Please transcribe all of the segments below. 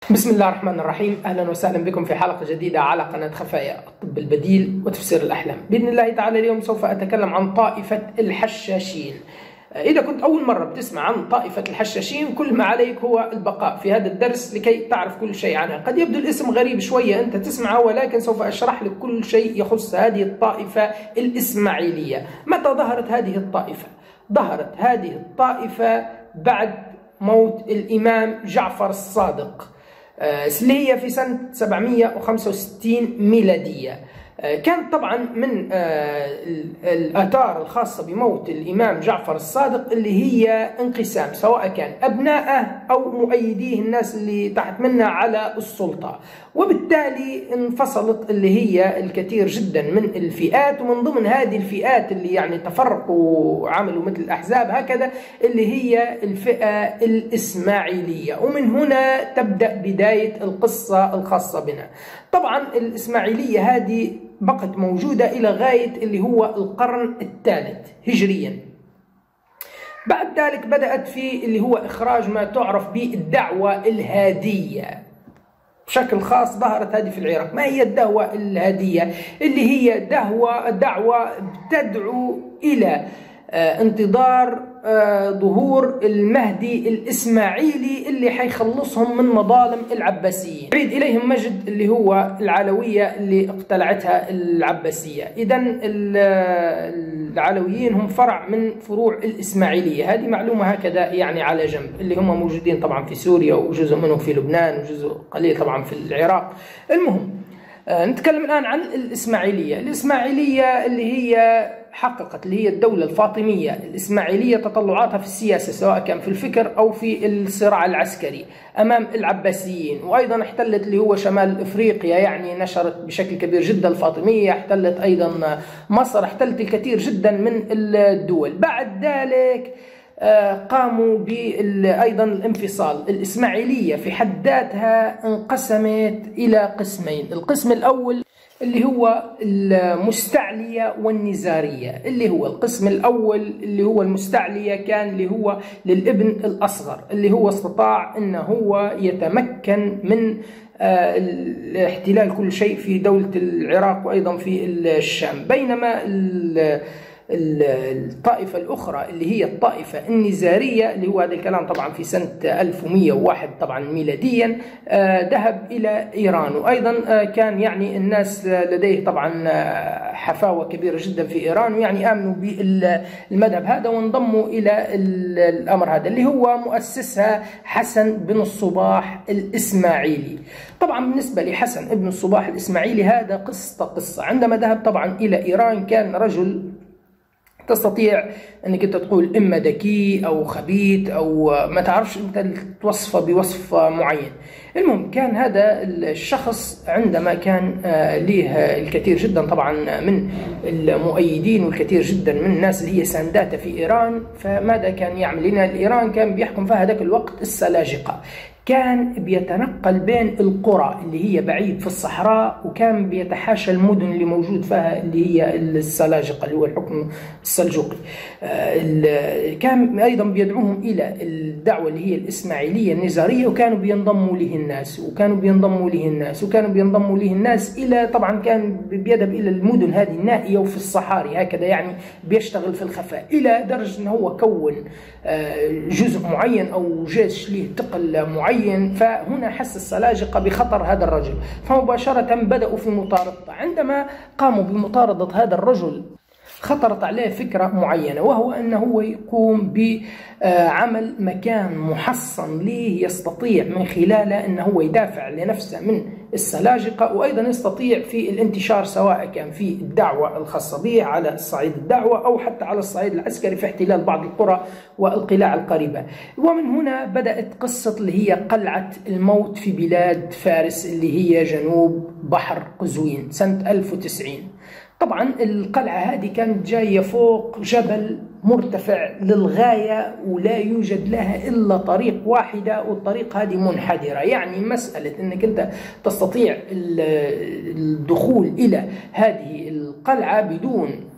بسم الله الرحمن الرحيم. أهلا وسهلا بكم في حلقة جديدة على قناة خفايا الطب البديل وتفسير الأحلام. بإذن الله تعالى اليوم سوف أتكلم عن طائفة الحشاشين. إذا كنت أول مرة بتسمع عن طائفة الحشاشين كل ما عليك هو البقاء في هذا الدرس لكي تعرف كل شيء عنها. قد يبدو الاسم غريب شوية أنت تسمعه، ولكن سوف أشرح لك كل شيء يخص هذه الطائفة الإسماعيلية. متى ظهرت هذه الطائفة؟ ظهرت هذه الطائفة بعد موت الإمام جعفر الصادق اللي هي في سنة 765 ميلادية. كانت طبعا من الآثار الخاصة بموت الإمام جعفر الصادق اللي هي انقسام، سواء كان أبنائه أو مؤيديه الناس اللي تحت منه على السلطة، وبالتالي انفصلت اللي هي الكثير جدا من الفئات. ومن ضمن هذه الفئات اللي يعني تفرقوا وعملوا مثل الأحزاب هكذا اللي هي الفئة الإسماعيلية، ومن هنا تبدأ بداية القصة الخاصة بنا. طبعا الإسماعيلية هذه بقت موجودة إلى غاية اللي هو القرن الثالث هجريا. بعد ذلك بدأت في اللي هو إخراج ما تعرف بالدعوة الهادية بشكل خاص. ظهرت هذه في العراق. ما هي الدعوة الهادية؟ اللي هي دعوة تدعو إلى انتظار ظهور المهدي الإسماعيلي اللي حيخلصهم من مظالم العباسيين، يعيد إليهم مجد اللي هو العلوية اللي اقتلعتها العباسية. إذن العلويين هم فرع من فروع الإسماعيلية. هذه معلومة هكذا يعني على جنب، اللي هم موجودين طبعا في سوريا وجزء منهم في لبنان وجزء قليل طبعا في العراق. المهم نتكلم الآن عن الإسماعيلية. الإسماعيلية اللي هي حققت اللي هي الدولة الفاطمية الإسماعيلية تطلعاتها في السياسة، سواء كان في الفكر أو في الصراع العسكري أمام العباسيين، وأيضا احتلت اللي هو شمال إفريقيا، يعني نشرت بشكل كبير جدا الفاطمية، احتلت أيضا مصر، احتلت الكثير جدا من الدول. بعد ذلك قاموا أيضا الانفصال. الإسماعيلية في حد ذاتها انقسمت إلى قسمين. القسم الأول اللي هو المستعلية والنزارية. اللي هو القسم الأول اللي هو المستعلية كان اللي هو للابن الأصغر، اللي هو استطاع أنه هو يتمكن من احتلال كل شيء في دولة العراق وأيضا في الشام. بينما الطائفة الأخرى اللي هي الطائفة النزارية اللي هو هذا الكلام طبعا في سنة 1101 طبعا ميلاديا، ذهب إلى إيران. وأيضا كان يعني الناس لديه طبعا حفاوة كبيرة جدا في إيران، ويعني آمنوا بالمذهب هذا وانضموا إلى الأمر هذا اللي هو مؤسسها حسن بن الصباح الإسماعيلي. طبعا بالنسبة لحسن بن الصباح الإسماعيلي هذا قصة. عندما ذهب طبعا إلى إيران كان رجل تستطيع انك انت تقول اما ذكي او خبيث او ما تعرفش انت توصفه بوصف معين. المهم كان هذا الشخص عندما كان ليه الكثير جدا طبعا من المؤيدين والكثير جدا من الناس اللي هي سانداته في ايران، فماذا كان يعمل؟ لان ايران كان بيحكم فيها ذاك الوقت السلاجقه. كان بيتنقل بين القرى اللي هي بعيد في الصحراء، وكان بيتحاشى المدن اللي موجود فيها اللي هي السلاجقة اللي هو الحكم السلجوقي. كان أيضا بيدعوهم إلى الدعوة اللي هي الإسماعيلية النزارية، وكانوا بينضموا له الناس إلى طبعا كان بيذهب إلى المدن هذه النائية وفي الصحاري هكذا، يعني بيشتغل في الخفاء، إلى درجة أنه هو كون جزء معين أو جيش له ثقل معين. فهنا حس السلاجقة بخطر هذا الرجل، فمباشرة بدأوا في مطاردته. عندما قاموا بمطاردة هذا الرجل خطرت عليه فكرة معينة، وهو أنه هو يقوم بعمل مكان محصن ليه يستطيع من خلاله أنه هو يدافع لنفسه من السلاجقة، وأيضا يستطيع في الانتشار سواء كان في الدعوة الخاصة به على الصعيد الدعوة أو حتى على الصعيد العسكري في احتلال بعض القرى والقلاع القريبة. ومن هنا بدأت قصة اللي هي قلعة الموت في بلاد فارس اللي هي جنوب بحر قزوين سنة 1090. طبعا القلعة هذه كانت جاية فوق جبل مرتفع للغاية، ولا يوجد لها إلا طريق واحدة، والطريق هذه منحدرة. يعني مسألة أنك أنت تستطيع الدخول إلى هذه القلعة بدون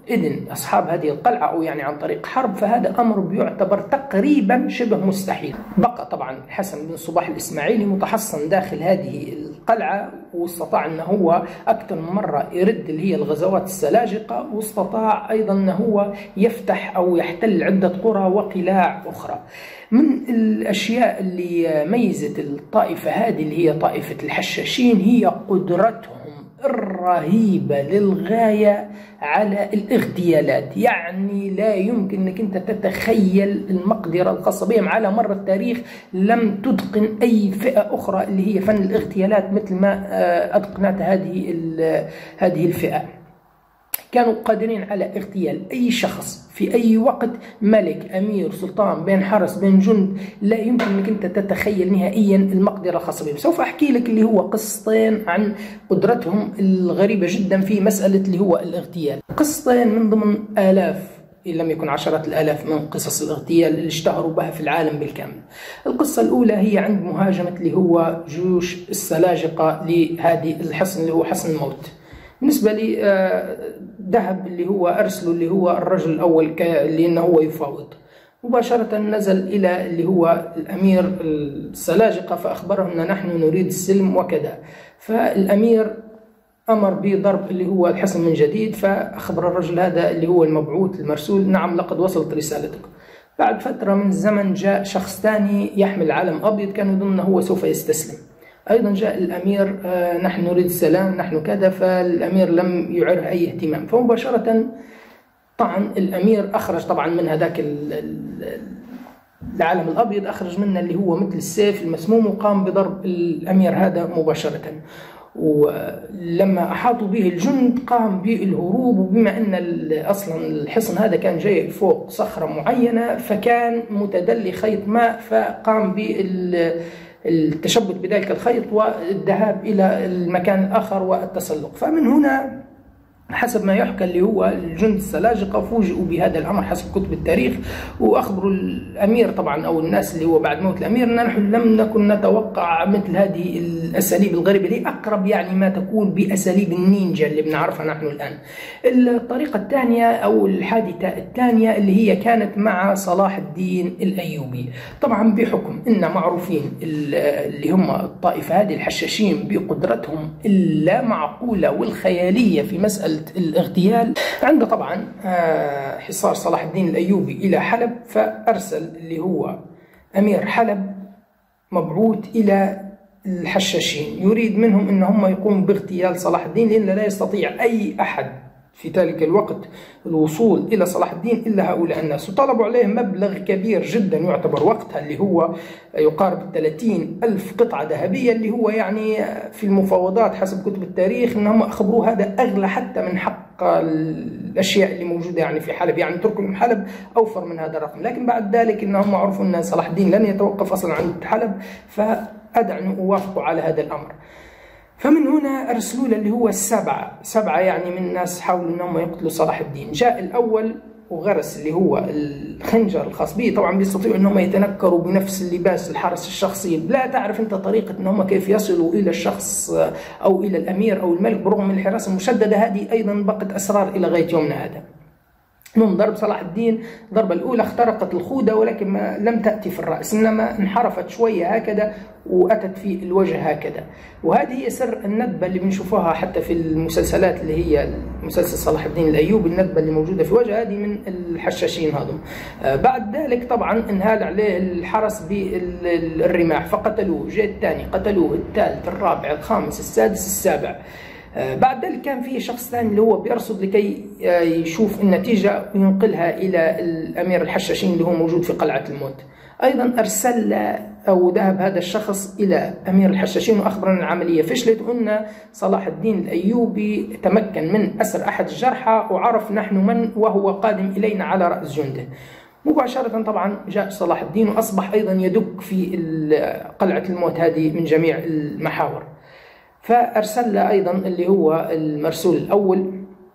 إذن أصحاب هذه القلعة أو يعني عن طريق حرب، فهذا أمر بيعتبر تقريبا شبه مستحيل. بقى طبعا الحسن بن صباح الإسماعيلي متحصن داخل هذه القلعة، واستطاع أنه هو أكثر من مرة يرد اللي هي الغزوات السلاجقة، واستطاع أيضا أنه هو يفتح أو يحتل عدة قرى وقلاع أخرى. من الأشياء اللي ميزت الطائفة هذه اللي هي طائفة الحشاشين هي قدرتهم الرهيبة للغاية على الاغتيالات. يعني لا يمكن أنك أنت تتخيل المقدرة الخاصة بهم. على مر التاريخ لم تتقن أي فئة أخرى اللي هي فن الاغتيالات مثل ما أتقنت هذه الفئة. كانوا قادرين على اغتيال أي شخص في أي وقت، ملك، أمير، سلطان، بين حرس، بين جند، لا يمكن أنك أنت تتخيل نهائيا المقدرة الخاصة بهم. سوف أحكي لك اللي هو قصتين عن قدرتهم الغريبة جدا في مسألة اللي هو الاغتيال. قصتين من ضمن آلاف إن لم يكن عشرات الآلاف من قصص الاغتيال اللي اشتهروا بها في العالم بالكامل. القصة الأولى هي عند مهاجمة اللي هو جيوش السلاجقة لهذه الحصن اللي هو حصن الموت. بالنسبة لي ذهب اللي هو أرسله اللي هو الرجل الأول لأنه هو يفاوض. مباشرة نزل إلى اللي هو الأمير السلاجقة فأخبره أن نحن نريد السلم وكذا. فالأمير أمر بضرب اللي هو الحصن من جديد، فأخبر الرجل هذا اللي هو المبعوث المرسول: نعم لقد وصلت رسالتك. بعد فترة من الزمن جاء شخص ثاني يحمل علم أبيض، كان يظن أنه هو سوف يستسلم. أيضا جاء الأمير: نحن نريد السلام، نحن كذا. فالأمير لم يعره أي اهتمام، فمباشرة طبعا الأمير أخرج طبعا من هذاك العالم الأبيض، أخرج منه اللي هو مثل السيف المسموم، وقام بضرب الأمير هذا مباشرة. ولما أحاطوا به الجند قام بالهروب، وبما أن أصلا الحصن هذا كان جاي فوق صخرة معينة فكان متدلي خيط ماء، فقام بالتشبث بذلك الخيط والذهاب إلى المكان الآخر والتسلق. فمن هنا حسب ما يحكى اللي هو الجند السلاجقة فوجئوا بهذا الأمر حسب كتب التاريخ، وأخبروا الأمير طبعا أو الناس اللي هو بعد موت الأمير أن نحن لم نكن نتوقع مثل هذه الأساليب الغريبة اللي أقرب يعني ما تكون بأساليب النينجا اللي بنعرفها نحن الآن. الطريقة الثانية أو الحادثة الثانية اللي هي كانت مع صلاح الدين الأيوبي. طبعا بحكم أن معروفين اللي هم الطائفة هذه الحشاشين بقدرتهم اللا معقولة والخيالية في مسألة الاغتيال، عنده طبعا حصار صلاح الدين الأيوبي إلى حلب، فأرسل اللي هو أمير حلب مبعوث إلى الحشاشين يريد منهم أن هم يقوموا باغتيال صلاح الدين، لأن لا يستطيع أي أحد في ذلك الوقت الوصول إلى صلاح الدين إلا هؤلاء الناس. وطلبوا عليه مبلغ كبير جدا يعتبر وقتها اللي هو يقارب 30,000 قطعة ذهبية، اللي هو يعني في المفاوضات حسب كتب التاريخ أنهم أخبروه هذا أغلى حتى من حق الأشياء اللي موجودة يعني في حلب، يعني تركوا لهم حلب أوفر من هذا الرقم. لكن بعد ذلك أنهم عرفوا أن صلاح الدين لن يتوقف أصلا عند حلب، فأدعنوا ووافقوا على هذا الأمر. فمن هنا أرسلوا له اللي هو سبعة يعني من الناس حاولوا أنهم يقتلوا صلاح الدين. جاء الأول وغرس اللي هو الخنجر الخاص به. طبعا بيستطيعوا أنهم يتنكروا بنفس اللباس الحرس الشخصي، لا تعرف أنت طريقة أنهم كيف يصلوا إلى الشخص أو إلى الأمير أو الملك برغم من الحراسة المشددة هذه، أيضا بقت أسرار إلى غاية يومنا هذا. المهم ضرب صلاح الدين الضربة الأولى اخترقت الخودة، ولكن ما لم تأتي في الرأس، إنما انحرفت شوية هكذا وأتت في الوجه هكذا. وهذه هي سر الندبة اللي بنشوفها حتى في المسلسلات اللي هي مسلسل صلاح الدين الأيوبي، الندبة اللي موجودة في وجه هذه من الحشاشين هذم. بعد ذلك طبعا انهال عليه الحرس بالرماح فقتلوه، جاء الثاني قتلوه، الثالث، الرابع، الخامس، السادس، السابع. بعد ذلك كان في شخص ثاني اللي هو بيرصد لكي يشوف النتيجة وينقلها إلى الأمير الحشاشين اللي هو موجود في قلعة الموت. أيضا أرسل أو ذهب هذا الشخص إلى أمير الحشاشين وأخبر أن العملية فشلت، وأن صلاح الدين الأيوبي تمكن من أسر أحد الجرحى وعرف نحن من وهو قادم إلينا على رأس جنده. مباشرة طبعا جاء صلاح الدين وأصبح أيضا يدك في قلعة الموت هذه من جميع المحاور. فأرسل له أيضا اللي هو المرسول الأول،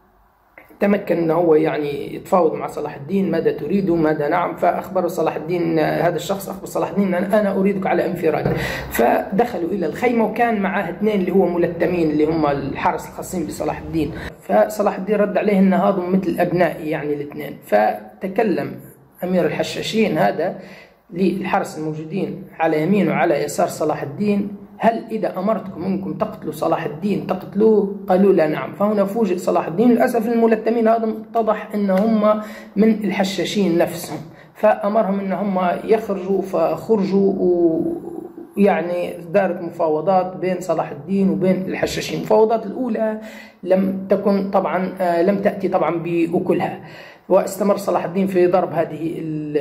تمكن أنه هو يعني يتفاوض مع صلاح الدين ماذا تريد ماذا نعم. فأخبر صلاح الدين هذا الشخص أخبر صلاح الدين أنا أريدك على انفراد. فدخلوا إلى الخيمة وكان معاه اثنين اللي هو ملتمين اللي هم الحرس الخاصين بصلاح الدين. فصلاح الدين رد عليه ان هذم مثل ابنائي يعني الاثنين. فتكلم امير الحشاشين هذا للحرس الموجودين على يمين وعلى يسار صلاح الدين: هل إذا أمرتكم أنكم تقتلوا صلاح الدين تقتلوه؟ قالوا لا نعم. فهنا فوجئ صلاح الدين. للأسف الملتمين هذا اتضح أن هم من الحشاشين نفسهم، فأمرهم أن هم يخرجوا، فخرجوا ويعني دارت مفاوضات بين صلاح الدين وبين الحشاشين. المفاوضات الأولى لم تأتي طبعا بأكلها، واستمر صلاح الدين في ضرب هذه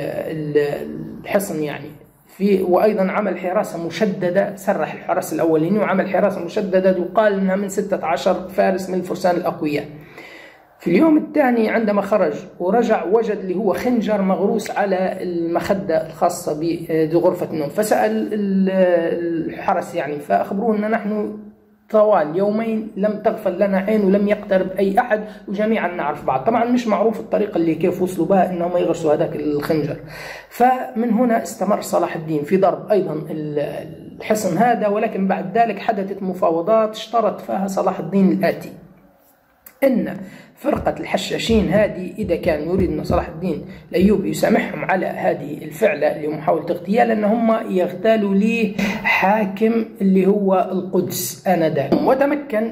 الحصن يعني وأيضا عمل حراسة مشددة، سرح الحراس الأولين وعمل حراسة مشددة يقال أنها من 16 فارس من الفرسان الأقوياء. في اليوم الثاني عندما خرج ورجع وجد اللي هو خنجر مغروس على المخدة الخاصة بغرفة النوم، فسأل الحرس يعني، فأخبروه أن نحن طوال يومين لم تغفل لنا عين ولم يقترب أي أحد وجميعا نعرف بعض. طبعا مش معروف الطريقة اللي كيف وصلوا بها أنهم يغرسوا هذاك الخنجر. فمن هنا استمر صلاح الدين في ضرب أيضا الحصن هذا، ولكن بعد ذلك حدثت مفاوضات اشترط فيها صلاح الدين الآتي: أن فرقة الحشاشين هذه إذا كان يريد أن صلاح الدين الأيوبي يسامحهم على هذه الفعلة اللي محاولة اغتيال، أن هم يغتالوا ليه حاكم اللي هو القدس آنذاك. وتمكن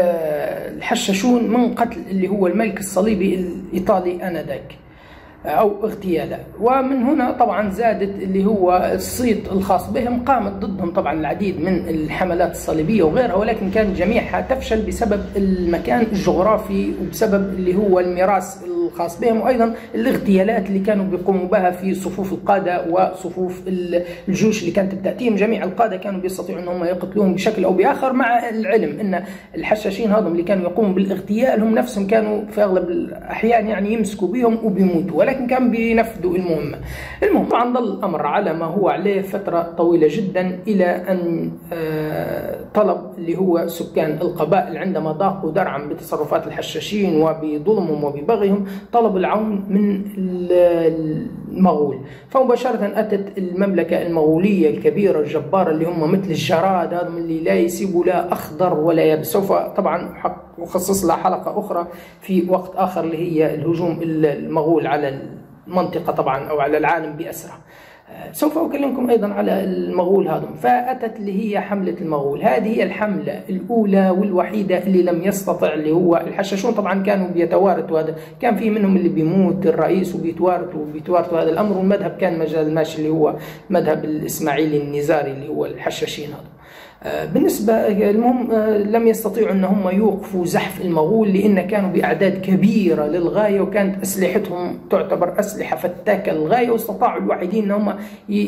الحشاشون من قتل اللي هو الملك الصليبي الإيطالي آنذاك أو اغتياله. ومن هنا طبعا زادت اللي هو الصيت الخاص بهم، قامت ضدهم طبعا العديد من الحملات الصليبية وغيرها، ولكن كانت جميعها تفشل بسبب المكان الجغرافي وبسبب اللي هو الميراث الخاص بهم، وأيضا الاغتيالات اللي كانوا بيقوموا بها في صفوف القادة وصفوف الجيوش اللي كانت تأتيهم. جميع القادة كانوا بيستطيعوا أنهم يقتلوهم بشكل أو بآخر، مع العلم أن الحشاشين هذم اللي كانوا يقوموا بالاغتيال هم نفسهم كانوا في أغلب الأحيان يعني يمسكوا بهم وبيموتوا، ولكن كانوا بينفذوا المهمة. المهم طبعا ظل الأمر على ما هو عليه فترة طويلة جدا، إلى أن طلب اللي هو سكان القبائل عندما ضاقوا درعا بتصرفات الحشاشين وبظلمهم وببغيهم طلبوا العون من المغول. فمباشرة أتت المملكة المغولية الكبيرة الجبارة اللي هم مثل الجراد، هذا اللي لا يسيبوا لا أخضر ولا يابس. سوف طبعا أخصص لها حلقة أخرى في وقت آخر اللي هي الهجوم المغول على المنطقة طبعا أو على العالم بأسره. سوف أكلمكم أيضا على المغول هذم. فأتت اللي هي حملة المغول، هذه هي الحملة الأولى والوحيدة اللي لم يستطع اللي هو الحشاشون. طبعا كانوا بيتوارثوا، هذا كان في منهم اللي بيموت الرئيس وبيتوارثوا هذا الأمر، والمذهب كان مجال ماشي اللي هو مذهب الإسماعيلي النزاري اللي هو الحشاشين هذا. بالنسبة المهم لم يستطيعوا أن هم يوقفوا زحف المغول، لأن كانوا بأعداد كبيرة للغاية، وكانت أسلحتهم تعتبر أسلحة فتاكة للغاية، واستطاعوا الوحيدين أن هم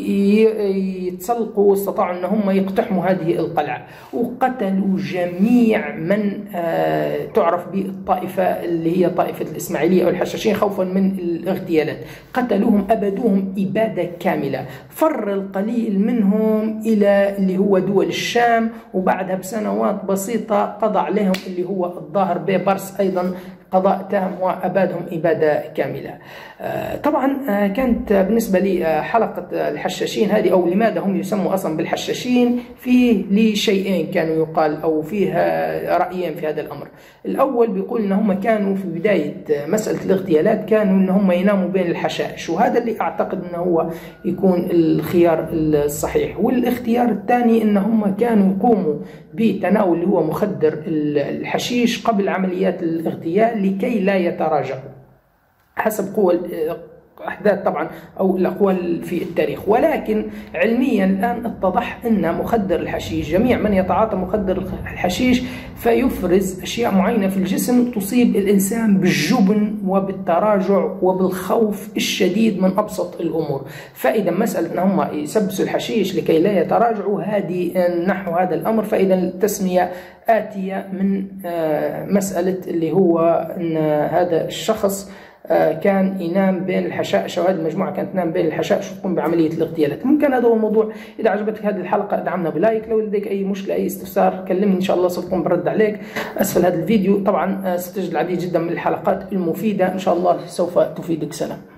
يتسلقوا واستطاعوا أن هم يقتحموا هذه القلعة، وقتلوا جميع من تعرف بالطائفة اللي هي طائفة الإسماعيلية أو الحشاشين خوفا من الاغتيالات. قتلوهم أبدوهم إبادة كاملة. فر القليل منهم إلى اللي هو دول الشام، وبعدها بسنوات بسيطة قضى عليهم اللي هو الظاهر بيبرس أيضا قضاء تام وأبادهم إبادة كاملة. طبعا كانت بالنسبة لي حلقة الحشاشين هذه، أو لماذا هم يسموا أصلا بالحشاشين، فيه لي شيئين كانوا يقال أو فيها رأيين في هذا الأمر. الأول بيقول إن هم كانوا في بداية مسألة الاغتيالات كانوا إن هم يناموا بين الحشائش، وهذا اللي أعتقد إنه هو يكون الخيار الصحيح. والاختيار الثاني إن هم كانوا يقوموا بتناول اللي هو مخدر الحشيش قبل عمليات الاغتيال لكي لا يتراجعوا حسب قوى أحداث طبعا أو الأقوال في التاريخ. ولكن علميا الآن اتضح أن مخدر الحشيش، جميع من يتعاطى مخدر الحشيش فيفرز أشياء معينة في الجسم تصيب الإنسان بالجبن وبالتراجع وبالخوف الشديد من أبسط الأمور. فإذا مسألة أن هم يسبسوا الحشيش لكي لا يتراجعوا هذه نحو هذا الأمر، فإذا التسمية آتية من مسألة اللي هو أن هذا الشخص كان ينام بين الحشائش، وهذه المجموعة كانت تنام بين الحشائش وتقوم بعملية الاغتيالات. ممكن هذا هو الموضوع. إذا عجبتك هذه الحلقة ادعمنا بلايك، لو لديك أي مشكلة أي استفسار كلمني إن شاء الله سأقوم برد عليك أسفل هذا الفيديو. طبعا ستجد العديد جدا من الحلقات المفيدة إن شاء الله سوف تفيدك. سلام.